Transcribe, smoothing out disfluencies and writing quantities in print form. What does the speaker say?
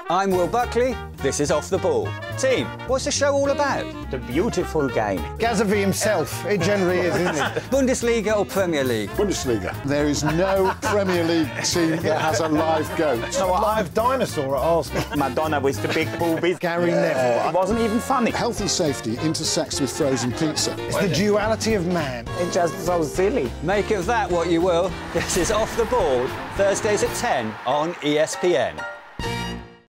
I'm Will Buckley, this is Off the Ball. Team, what's the show all about? The beautiful game. Gazavi himself, it generally is, isn't it? Bundesliga or Premier League? Bundesliga. There is no Premier League team that has a live goat. A live dinosaur at Arsenal. Madonna with the big boobies. Gary Neville. It wasn't even funny. Health and safety intersects with frozen pizza. It's the duality of man. It's just so silly. Make of that what you will. This is Off the Ball, Thursdays at 10 on ESPN.